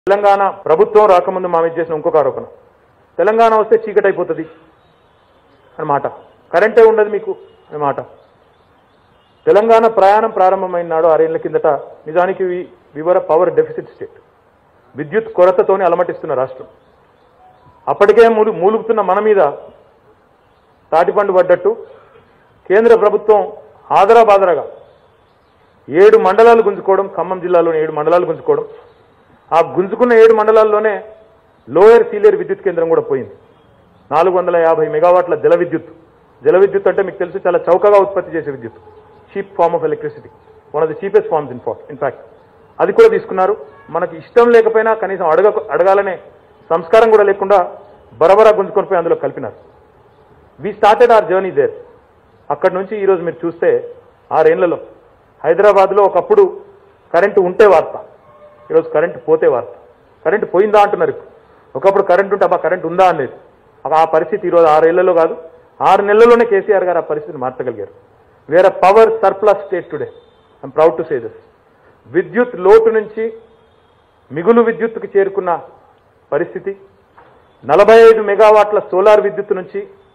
తెలంగాణ ప్రభుత్వం రాకముందు మా మీద చేసిన ఇంకొక ఆరోపణ, తెలంగాణ వస్తే చీకటి అయిపోతుంది అన్నమాట, కరెంటే ఉండదు మీకు అన్నమాట. తెలంగాణ ప్రయాణం ప్రారంభమైన నాడు 6 ఏళ్ల కిందట నిజానికి వివర పవర్ డెఫిసిట్ స్టేట్, విద్యుత్ కొరతతోనే అలమటిస్తున్న రాష్ట్రం. అప్పటికే మూలుగుతున్న మన మీద తాటిపండు పడ్డట్టు కేంద్ర ప్రభుత్వం ఆదరాబాదరగా 7 మండలాలు గుంజుకోవడం, ఖమ్మం జిల్లాలోని 7 మండలాలు గుంజుకోవడం, ఆ గుంజుకున్న 7 మండలాల్లోనే లోయర్ సీలియర్ విద్యుత్ కేంద్రం కూడా పోయింది. 450 మెగావాట్ల జల విద్యుత్ అంటే మీకు తెలుసు చాలా చౌకగా ఉత్పత్తి చేసే విద్యుత్, cheap form of electricity, one of the cheapest forms in fact. అది కూడా తీసుకున్నారు. మనకి ఇష్టం లేకపోయినా కనీసం అడగాలనే సంస్కారం కూడా లేకుండా బరబరా గుంజుకొని పోయి అందులో కలిపినారు. We started our journey there. అక్కడి నుంచి ఈరోజు మీరు చూస్తే 6 ఏళ్లలో హైదరాబాద్లో ఒకప్పుడు కరెంటు ఉంటే వార్త, ఈరోజు కరెంటు పోతే వార్త. కరెంటు పోయిందా అంటున్నారు. ఒకప్పుడు కరెంటు ఉంటే అబ్బా కరెంటు ఉందా అనేది ఆ పరిస్థితి ఈరోజు 6 ఏళ్లలో కాదు, 6 నెలల్లోనే కేసీఆర్ గారు ఆ పరిస్థితిని మార్చగలిగారు. Where a power surplus state today, I'm proud to say this. విద్యుత్ లోటు నుంచి మిగులు విద్యుత్తుకి చేరుకున్న పరిస్థితి, 45 మెగావాట్ల సోలార్ విద్యుత్ నుంచి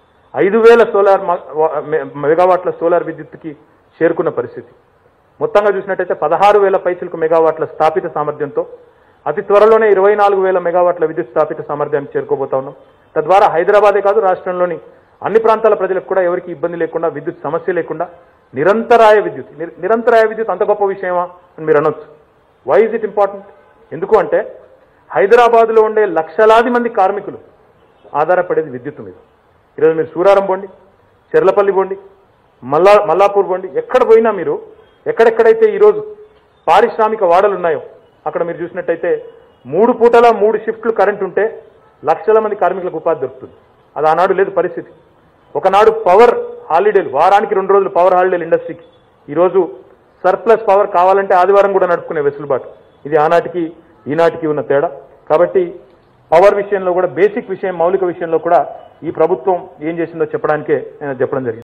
5000 మెగావాట్ల సోలార్ విద్యుత్తుకి చేరుకున్న పరిస్థితి. మొత్తంగా చూసినట్టయితే 16,000 పైచిలకు మెగావాట్ల స్థాపిత సామర్థ్యంతో అతి త్వరలోనే 24,000 మెగావాట్ల విద్యుత్ స్థాపిత సామర్థ్యాన్ని చేరుకోబోతా ఉన్నాం. తద్వారా హైదరాబాదే కాదు రాష్ట్రంలోని అన్ని ప్రాంతాల ప్రజలకు కూడా ఎవరికి ఇబ్బంది లేకుండా, విద్యుత్ సమస్య లేకుండా నిరంతరాయ విద్యుత్ అంత గొప్ప విషయమా అని మీరు అనొచ్చు. Why is it important? ఎందుకు అంటే హైదరాబాద్లో ఉండే లక్షలాది మంది కార్మికులు ఆధారపడేది విద్యుత్ మీద. ఈరోజు మీరు సూరారం పోండి, చెర్లపల్లి పోండి, మల్లాపూర్ పోండి, ఎక్కడ పోయినా మీరు ఎక్కడెక్కడైతే ఈరోజు పారిశ్రామిక వాడలు ఉన్నాయో అక్కడ మీరు చూసినట్టయితే 3 పూటల 3 షిఫ్ట్లు కరెంట్ ఉంటే లక్షల మంది కార్మికులకు ఉపాధి దొరుకుతుంది. అది ఆనాడు లేదు పరిస్థితి. ఒకనాడు పవర్ హాలిడేలు, వారానికి 2 రోజులు పవర్ హాలిడేలు ఇండస్ట్రీకి. ఈరోజు సర్ప్లస్ పవర్ కావాలంటే ఆదివారం కూడా నడుపుకునే వెసులుబాటు. ఇది ఆనాటికి ఈనాటికి ఉన్న తేడా. కాబట్టి పవర్ విషయంలో కూడా, బేసిక్ విషయం, మౌలిక విషయంలో కూడా ఈ ప్రభుత్వం ఏం చేసిందో చెప్పడానికే నేను చెప్పడం జరిగింది.